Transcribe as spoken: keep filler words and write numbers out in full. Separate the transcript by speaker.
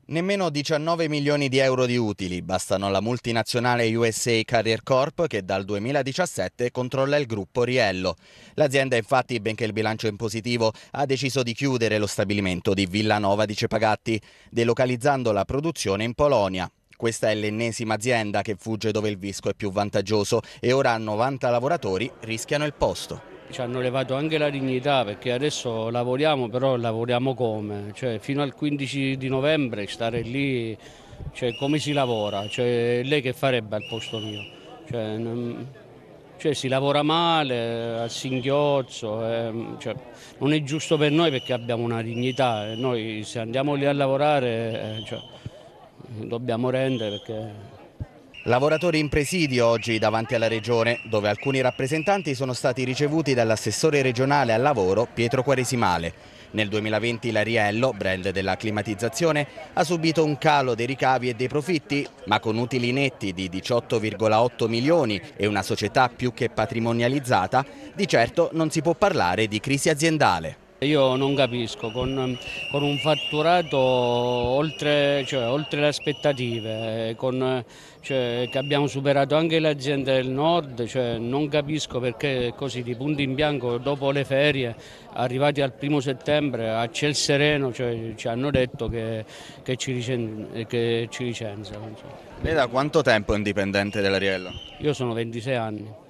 Speaker 1: Nemmeno diciannove milioni di euro di utili bastano alla multinazionale U S A Carrier Corp che dal duemiladiciassette controlla il gruppo Riello. L'azienda infatti, benché il bilancio è in positivo, ha deciso di chiudere lo stabilimento di Villanova di Cepagatti, delocalizzando la produzione in Polonia. Questa è l'ennesima azienda che fugge dove il fisco è più vantaggioso e ora novanta lavoratori rischiano il posto.
Speaker 2: Ci hanno levato anche la dignità perché adesso lavoriamo, però lavoriamo come? Cioè, fino al quindici di novembre stare lì, cioè, come si lavora? Cioè, lei che farebbe al posto mio? Cioè, non, cioè, si lavora male, a singhiozzo, ehm, cioè, non è giusto per noi perché abbiamo una dignità e noi se andiamo lì a lavorare eh, cioè, dobbiamo rendere perché...
Speaker 1: Lavoratori in presidio oggi davanti alla Regione, dove alcuni rappresentanti sono stati ricevuti dall'assessore regionale al lavoro Pietro Quaresimale. Nel duemilaventi la Riello, brand della climatizzazione, ha subito un calo dei ricavi e dei profitti, ma con utili netti di diciotto virgola otto milioni e una società più che patrimonializzata, di certo non si può parlare di crisi aziendale.
Speaker 2: Io non capisco, con, con un fatturato oltre, cioè, oltre le aspettative, eh, con, cioè, che abbiamo superato anche le aziende del nord, cioè, non capisco perché così di punto in bianco dopo le ferie, arrivati al primo settembre a ciel sereno, cioè, ci hanno detto che, che ci, licen- che ci licenziano.
Speaker 1: Lei da quanto tempo è indipendente della Riello?
Speaker 2: Io sono ventisei anni.